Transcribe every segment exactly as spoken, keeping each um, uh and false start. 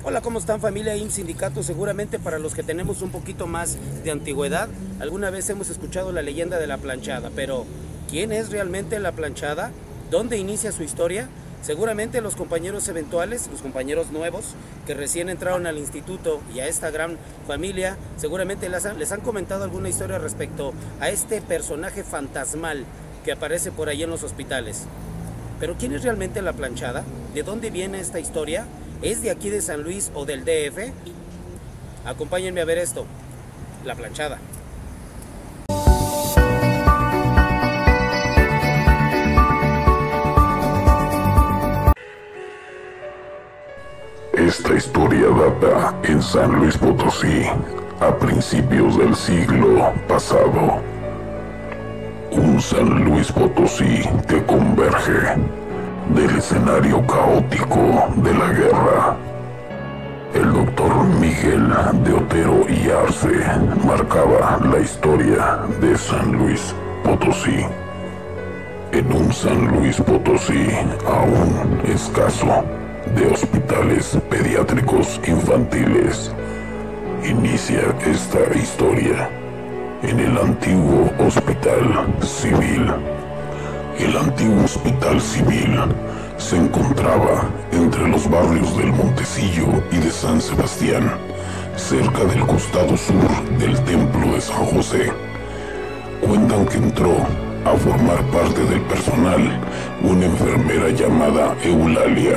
Hola, ¿cómo están, familia I M S S Sindicato? Seguramente para los que tenemos un poquito más de antigüedad, alguna vez hemos escuchado la leyenda de la planchada, pero ¿quién es realmente la planchada? ¿Dónde inicia su historia? Seguramente los compañeros eventuales, los compañeros nuevos que recién entraron al instituto y a esta gran familia, seguramente les han, les han comentado alguna historia respecto a este personaje fantasmal que aparece por ahí en los hospitales. Pero ¿quién es realmente la planchada? ¿De dónde viene esta historia? ¿Es de aquí de San Luis o del D F? Acompáñenme a ver esto, la planchada. Esta historia data en San Luis Potosí a principios del siglo pasado. Un San Luis Potosí que converge del escenario caótico de la guerra. El doctor Miguel de Otero y Arce marcaba la historia de San Luis Potosí. En un San Luis Potosí aún escaso de hospitales pediátricos infantiles, inicia esta historia en el antiguo Hospital Civil. El antiguo Hospital Civil se encontraba entre los barrios del Montecillo y de San Sebastián, cerca del costado sur del Templo de San José. Cuentan que entró a formar parte del personal una enfermera llamada Eulalia,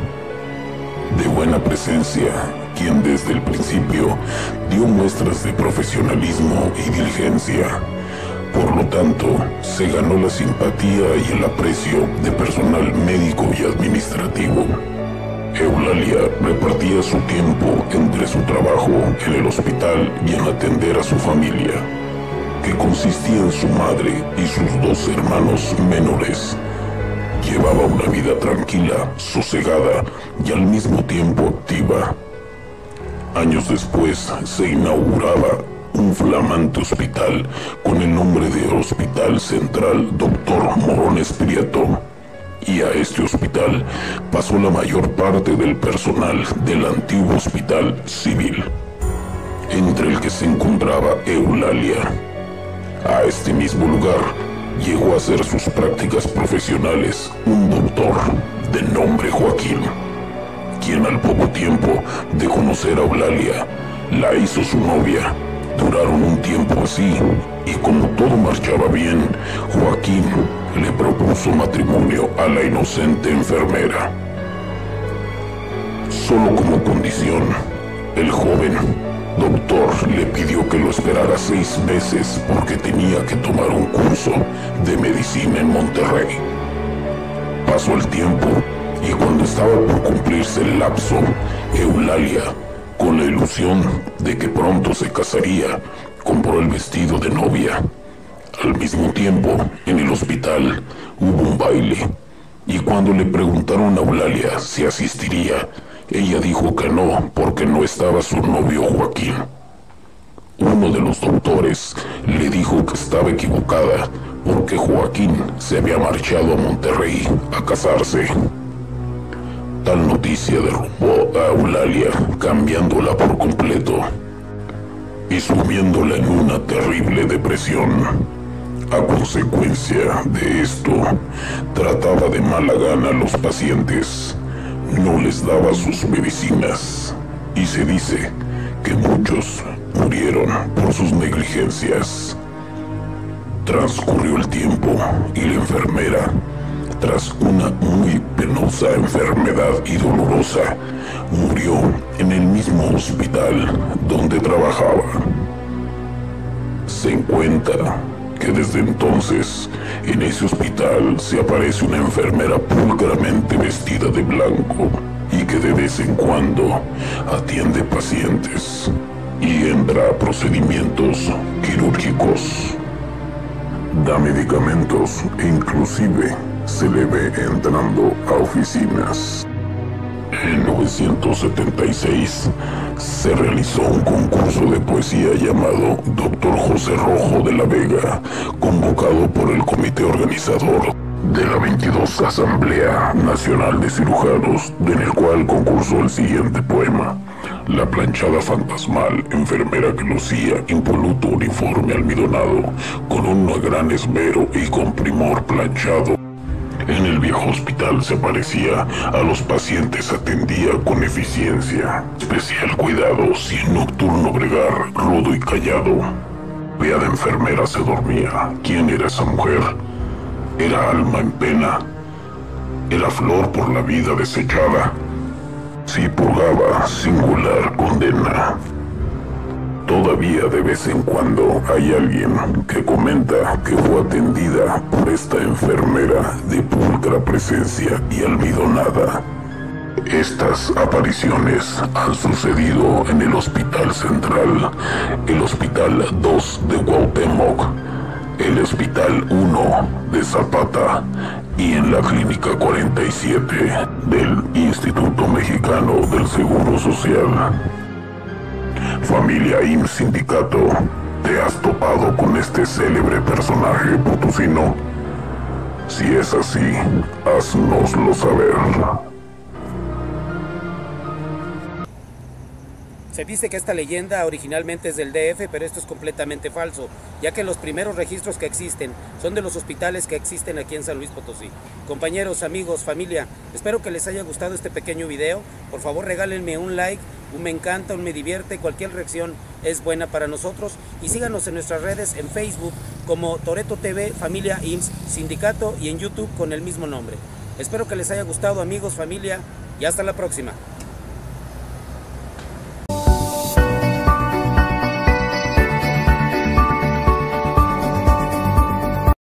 de buena presencia, quien desde el principio dio muestras de profesionalismo y diligencia. Por lo tanto, se ganó la simpatía y el aprecio de personal médico y administrativo. Eulalia repartía su tiempo entre su trabajo en el hospital y en atender a su familia, que consistía en su madre y sus dos hermanos menores. Llevaba una vida tranquila, sosegada y al mismo tiempo activa. Años después se inauguraba un flamante hospital con el nombre de Hospital Central Doctor Morones Prieto, y a este hospital pasó la mayor parte del personal del antiguo Hospital Civil, entre el que se encontraba Eulalia. A este mismo lugar llegó a hacer sus prácticas profesionales un doctor de nombre Joaquín, quien al poco tiempo de conocer a Eulalia la hizo su novia. Duraron un tiempo así, y como todo marchaba bien, Joaquín le propuso matrimonio a la inocente enfermera. Solo como condición, el joven doctor le pidió que lo esperara seis meses porque tenía que tomar un curso de medicina en Monterrey. Pasó el tiempo y cuando estaba por cumplirse el lapso, Eulalia, con la ilusión de que pronto se casaría, compró el vestido de novia. Al mismo tiempo, en el hospital hubo un baile, y cuando le preguntaron a Eulalia si asistiría, ella dijo que no, porque no estaba su novio Joaquín. Uno de los doctores le dijo que estaba equivocada, porque Joaquín se había marchado a Monterrey a casarse. Tal noticia derrumbó a Eulalia, cambiándola por completo y sumiéndola en una terrible depresión. A consecuencia de esto, trataba de mala gana a los pacientes, no les daba sus medicinas, y se dice que muchos murieron por sus negligencias. Transcurrió el tiempo y la enfermera, tras una muy penosa enfermedad y dolorosa, murió en el mismo hospital donde trabajaba. Se cuenta que desde entonces en ese hospital se aparece una enfermera pulcramente vestida de blanco y que de vez en cuando atiende pacientes y entra a procedimientos quirúrgicos, da medicamentos e inclusive se le ve entrando a oficinas. En mil novecientos setenta y seis se realizó un concurso de poesía llamado Doctor José Rojo de la Vega, convocado por el comité organizador de la veintidós Asamblea Nacional de Cirujanos, en el cual concursó el siguiente poema: la planchada fantasmal, enfermera que lucía impoluto uniforme almidonado, con un gran esmero y con primor planchado. En el viejo hospital se parecía, a los pacientes atendía con eficiencia, especial cuidado, sin nocturno bregar, rudo y callado. Veada enfermera se dormía. ¿Quién era esa mujer? Era alma en pena, era flor por la vida desechada. Sí purgaba singular condena. Todavía de vez en cuando hay alguien que comenta que fue atendida por esta enfermera de pulcra presencia y almidonada. Estas apariciones han sucedido en el Hospital Central, el Hospital dos de Cuauhtémoc, el Hospital uno de Zapata y en la Clínica cuarenta y siete del Instituto Mexicano del Seguro Social. Familia I M S S Sindicato, ¿te has topado con este célebre personaje potosino? Si es así, haznoslo saber. Se dice que esta leyenda originalmente es del D F, pero esto es completamente falso, ya que los primeros registros que existen son de los hospitales que existen aquí en San Luis Potosí. Compañeros, amigos, familia, espero que les haya gustado este pequeño video. Por favor, regálenme un like, un me encanta, un me divierte, cualquier reacción es buena para nosotros. Y síganos en nuestras redes, en Facebook como Toreto T V, Familia I M S S Sindicato, y en YouTube con el mismo nombre. Espero que les haya gustado, amigos, familia, y hasta la próxima.